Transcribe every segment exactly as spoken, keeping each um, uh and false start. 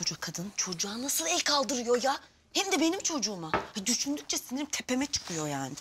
koskoca kadın çocuğa nasıl el kaldırıyor ya? Hem de benim çocuğuma. Ay, düşündükçe sinirim tepeme çıkıyor yani.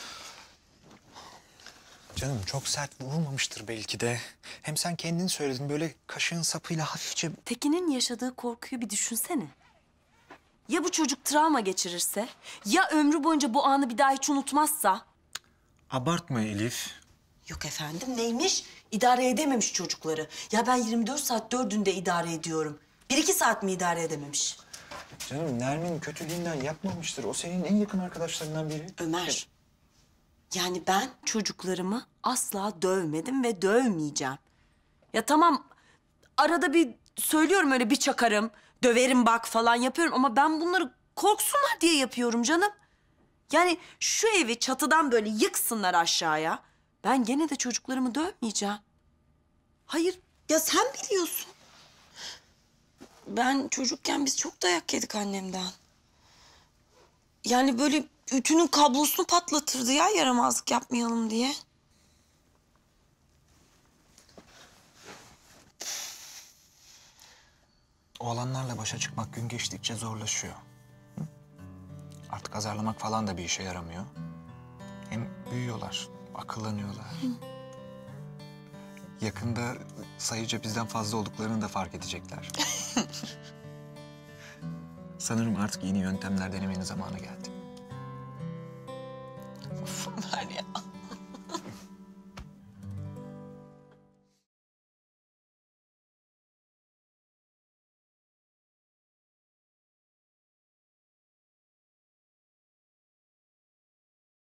Canım çok sert vurmamıştır belki de. Hem sen kendin söyledin böyle kaşığın sapıyla hafifçe... Tekin'in yaşadığı korkuyu bir düşünsene. Ya bu çocuk travma geçirirse? Ya ömrü boyunca bu anı bir daha hiç unutmazsa? Abartma Elif. Yok efendim, neymiş? İdare edememiş çocukları. Ya ben yirmi dört saat dördünde idare ediyorum. Bir iki saat mi idare edememiş? Canım Nermin kötülüğünden yapmamıştır. O senin en yakın arkadaşlarından biri. Ömer. Yani ben çocuklarımı asla dövmedim ve dövmeyeceğim. Ya tamam, arada bir söylüyorum öyle bir çakarım, döverim bak falan yapıyorum ama ben bunları korksunlar diye yapıyorum canım. Yani şu evi çatıdan böyle yıksınlar aşağıya. Ben gene de çocuklarımı dövmeyeceğim. Hayır, ya sen biliyorsun. Ben çocukken biz çok dayak yedik annemden. Yani böyle ütünün kablosunu patlatırdı ya yaramazlık yapmayalım diye. Oğlanlarla başa çıkmak gün geçtikçe zorlaşıyor. Hı? Artık azarlamak falan da bir işe yaramıyor. Hem büyüyorlar, akıllanıyorlar. Hı. Yakında sayıca bizden fazla olduklarını da fark edecekler. Sanırım artık yeni yöntemler denemenin zamanı geldi.